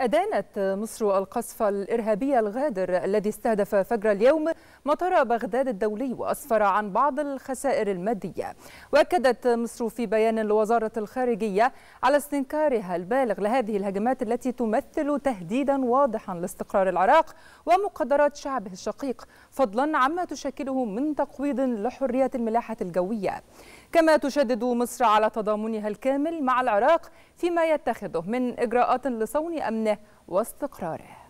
أدانت مصر القصف الإرهابي الغادر الذي استهدف فجر اليوم مطار بغداد الدولي وأسفر عن بعض الخسائر المادية. وأكدت مصر في بيان لوزارة الخارجية على استنكارها البالغ لهذه الهجمات التي تمثل تهديدا واضحا لاستقرار العراق ومقدرات شعبه الشقيق، فضلا عما تشكله من تقويض لحرية الملاحة الجوية. كما تشدد مصر على تضامنها الكامل مع العراق فيما يتخذه من إجراءات لصون أمنه واستقراره.